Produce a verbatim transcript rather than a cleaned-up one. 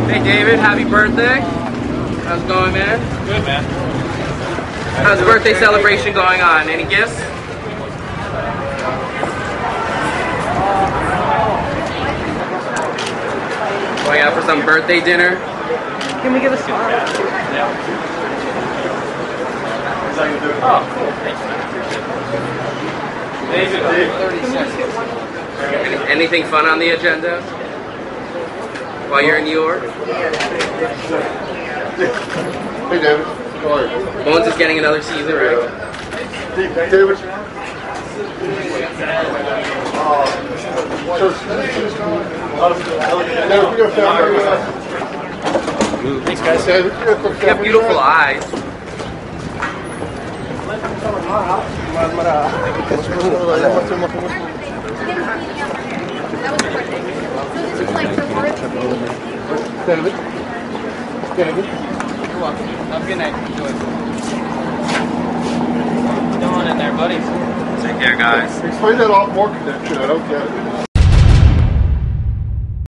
Hey David, happy birthday. How's it going, man? Good, man. How's the birthday celebration going on? Any gifts? Going out for some birthday dinner? Can we get a smile? Yeah. Oh, cool. Thanks. thirty seconds. Anything fun on the agenda while you're in New York? Hey David, how are you? Bones is getting another season, right? David. Thanks, guys. David, You have beautiful eyes. David. David. You're welcome. Have a good night. Enjoy. What's going on in there, buddy? Take care, guys. Explain that off more connection. I don't get it.